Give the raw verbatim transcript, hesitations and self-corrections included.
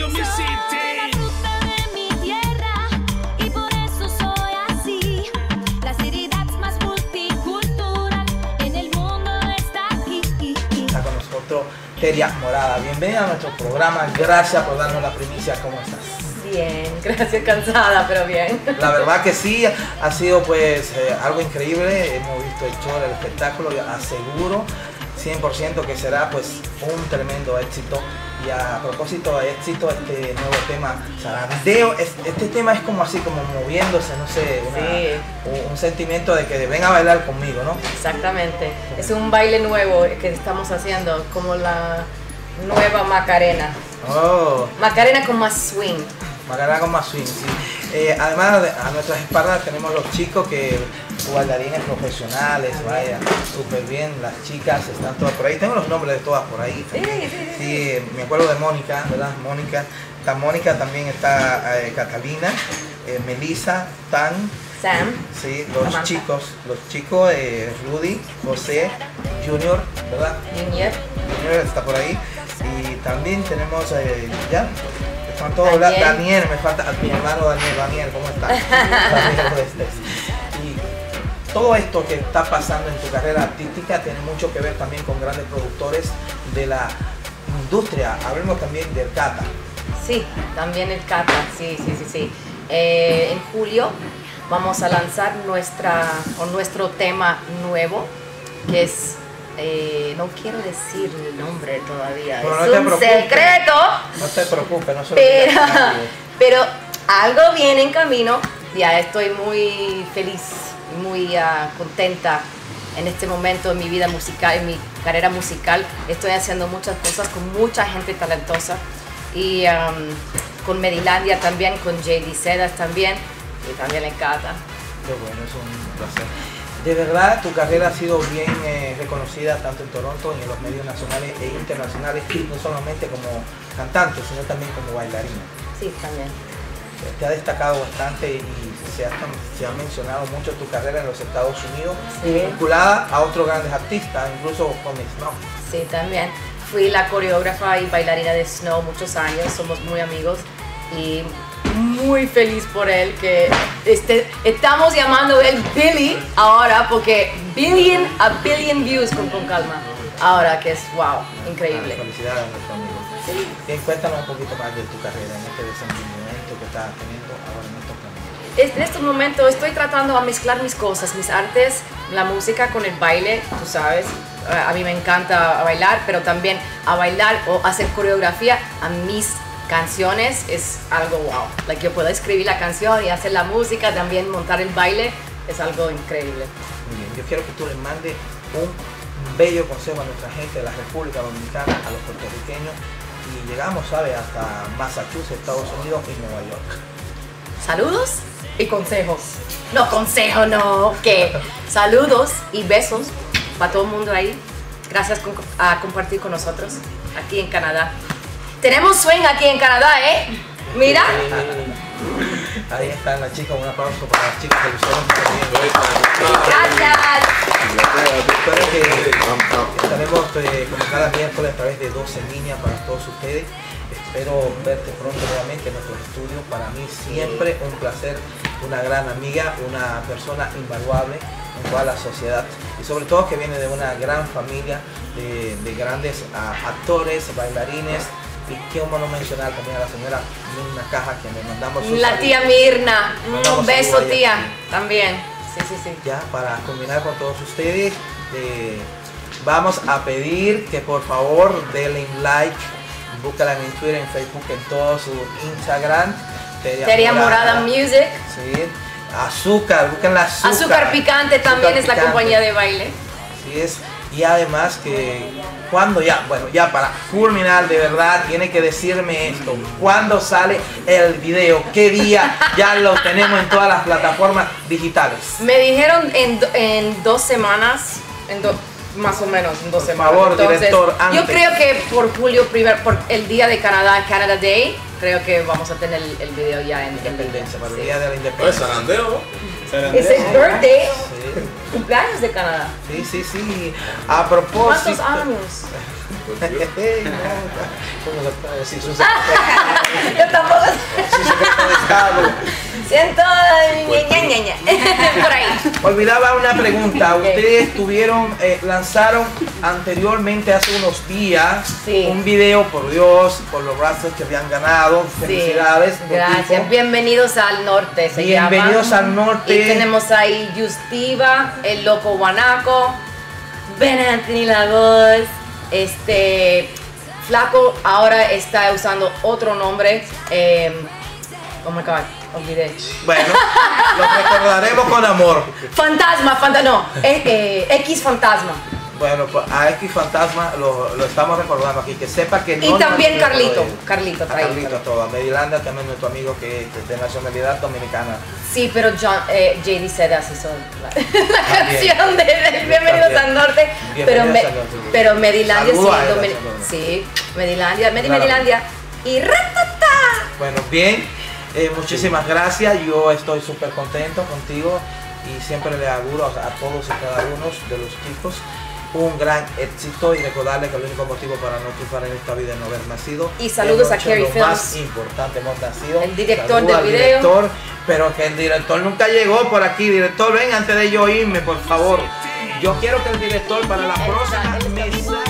Orgullo mi city. Teria Morada, bienvenida a nuestro programa, gracias por darnos la primicia, ¿cómo estás? Bien, gracias, cansada, pero bien. La verdad que sí, ha sido pues eh, algo increíble, hemos visto el show, el espectáculo, y aseguro cien por ciento que será pues un tremendo éxito. Y a propósito de éxito, este nuevo tema, Zarandeo, este tema es como así, como moviéndose, no sé, una, sí. un, un sentimiento de que ven a bailar conmigo, ¿no? Exactamente, es un baile nuevo que estamos haciendo, como la nueva Macarena. Oh. Macarena con más swing. Macarena con más swing, sí. Eh, además, a nuestras espaldas tenemos los chicos que bailarines profesionales, vaya, súper bien, las chicas están todas por ahí, tengo los nombres de todas por ahí. Sí, sí, sí, sí, me acuerdo de Mónica, ¿verdad? Mónica, está Mónica, también está eh, Catalina, eh, Melissa, Tan, Sam, sí, los Samantha. chicos, los chicos, eh, Rudy, José, Junior, ¿verdad? Junior. Junior está por ahí, y también tenemos, eh, ya, están todos, Daniel. Daniel, me falta mi hermano Daniel, Daniel, ¿cómo estás? Daniel, y todo esto que está pasando en tu carrera artística tiene mucho que ver también con grandes productores de la industria. Hablemos también del Cata. Sí, también el Cata, sí, sí, sí, sí. Eh, en julio vamos a lanzar nuestra, o nuestro tema nuevo, que es, eh, no quiero decir el nombre todavía, bueno, es no un te secreto. No te preocupes, no se lo pero, pero algo viene en camino, ya estoy muy feliz, muy uh, contenta en este momento en mi vida musical, en mi carrera musical. Estoy haciendo muchas cosas con mucha gente talentosa y um, con Medilandia también, con J D Sedas también, y también en Cata. Qué bueno, es un placer. De verdad, tu carrera ha sido bien eh, reconocida tanto en Toronto y en los medios nacionales e internacionales, no solamente como cantante, sino también como bailarina. Sí, también. Te ha destacado bastante y se ha, se ha mencionado mucho tu carrera en los Estados Unidos, sí. vinculada a otros grandes artistas, incluso con Snow. Sí, también. Fui la coreógrafa y bailarina de Snow muchos años, somos muy amigos y muy feliz por él, que este, estamos llamando él Billy ahora, porque billion a billion views con Con Calma, ahora que es wow, increíble. Ah, felicidades a nuestro amigo. Sí. Bien, cuéntanos un poquito más de tu carrera en este desenvolvimiento que estás teniendo ahora en estos momentos. En estos momentos estoy tratando de mezclar mis cosas, mis artes, la música con el baile, tú sabes. A mí me encanta bailar, pero también a bailar o hacer coreografía a mis canciones es algo wow. Like, yo puedo escribir la canción y hacer la música, también montar el baile, es algo increíble. Muy bien, yo quiero que tú le mandes un bello consejo a nuestra gente de la República Dominicana, a los puertorriqueños, y llegamos, ¿sabes?, hasta Massachusetts, Estados Unidos y Nueva York. Saludos y consejos. No, consejo no, que saludos y besos para todo el mundo ahí. Gracias por a compartir con nosotros aquí en Canadá. Tenemos swing aquí en Canadá, ¿eh? Mira. Ahí están las chicas, un aplauso para las chicas que lo hicieron bien. Gracias. Recuerden que estaremos eh, como cada miércoles a través de doce líneas para todos ustedes. Espero verte pronto nuevamente en nuestros estudios. Para mí siempre un placer, una gran amiga, una persona invaluable en toda la sociedad y sobre todo que viene de una gran familia de, de grandes uh, actores, bailarines. Y qué bueno mencionar también a la señora Mirna Caja, que le mandamos su La salud. tía Mirna, Mandamos un beso tía, aquí. también. Sí, sí, sí. Ya, para combinar con todos ustedes, eh, vamos a pedir que por favor denle like, búscala en Twitter, en Facebook, en todo su Instagram. Teria Morada Music. Sí. Azúcar, busquen la azúcar. Azúcar Picante también Azúcar es la Picante. compañía de baile. Así es. Y además que cuando ya, bueno, ya para culminar de verdad, tiene que decirme esto. ¿Cuándo sale el video? ¿Qué día? Ya lo tenemos en todas las plataformas digitales. Me dijeron en, en dos semanas, en do, más o menos en dos por semanas. Por favor, Entonces, director, antes. Yo creo que por julio, primer, por el día de Canadá, Canada Day, creo que vamos a tener el, el video ya en Independencia, para el sí. día de la Pues independencia. Zarandeo. Es el birthday, Sí. cumpleaños de Canadá. Sí, sí, sí. A propósito. ¿Cuántos años? ¿Cómo se puede decir? Su Yo tampoco secreto de Estado. siento ña, ña, ña, ña. Por ahí. Olvidaba una pregunta. Ok. Ustedes tuvieron, eh, lanzaron anteriormente, hace unos días, Sí. un video, por Dios, por los brazos que habían ganado. Felicidades. Sí, tu gracias. equipo. Bienvenidos al norte, se Bienvenidos llama. al norte. Y tenemos ahí Justiva, el loco guanaco, Ben Anthony la voz, este Flaco ahora está usando otro nombre. Eh, oh my god, olvidé. Bueno, lo recordaremos con amor. Fantasma, fantasma, no, eh, eh, X Fantasma. Bueno, pues a X Fantasma lo, lo estamos recordando aquí, que sepa que no... Y también no- Carlito, Carlito A está ahí. Carlito, todo. A Medilanda también nuestro amigo que, que es de nacionalidad dominicana. Sí, pero John, eh, J D Sedas hizo la, la También. canción de, de Bienvenidos También. al Norte, pero, Bienvenidos me, al Norte. pero Medilandia sí, Saludo a él, Domin- saludo. sí, Medilandia, Medi Claro. Medilandia y ratata. Bueno, bien, eh, muchísimas gracias. Yo estoy súper contento contigo y siempre le auguro a todos y cada uno de los chicos un gran éxito y recordarles que el único motivo para no triunfar en esta vida es no haber nacido. Y saludos Hemos a Kerry hecho lo más Films. importante, hemos nacido. El director Saludos del al video. director, pero que el director nunca llegó por aquí. Director, ven antes de yo irme, por favor. Yo quiero que el director para la Él está- próxima él está- me